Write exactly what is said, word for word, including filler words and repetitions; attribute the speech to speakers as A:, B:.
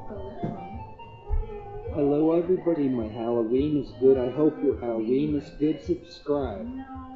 A: Hello everybody, my Halloween is good. I hope your Halloween is good. Subscribe.